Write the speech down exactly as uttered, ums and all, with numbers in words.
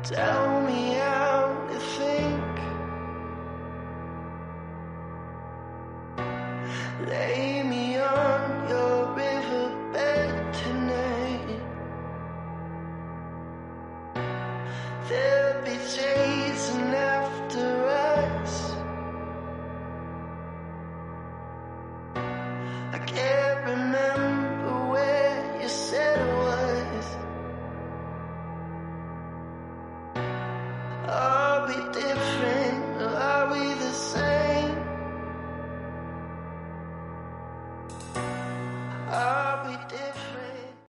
Tell me how to think. Lay me on your riverbed tonight. There'll be chasing after us. I can't remember where you said it was. Are we different?